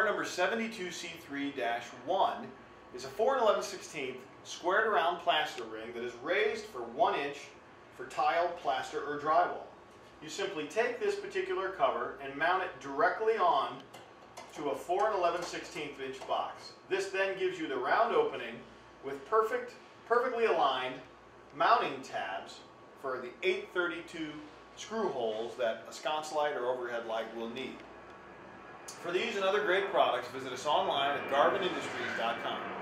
number 72C3-1 is a 4 11/16 squared around plaster ring that is raised for 1 inch for tile, plaster, or drywall. You simply take this particular cover and mount it directly on to a 4 11/16 inch box. This then gives you the round opening with perfectly aligned mounting tabs for the 832 screw holes that a sconce light or overhead light will need. For these and other great products, visit us online at garvinindustries.com.